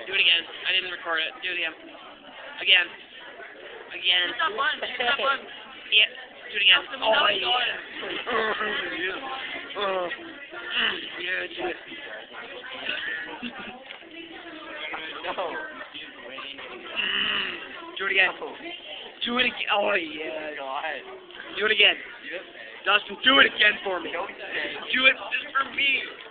Do it again. I didn't record it. Do it again. Again. Again. Stop one. Stop one. Yeah. Do it again. Oh, yeah. Yeah, do it. No. Do it again. Do it again. Oh, yeah. God. Do it again. Yep. Dustin, do it again for me. Don't say. Do it just for me.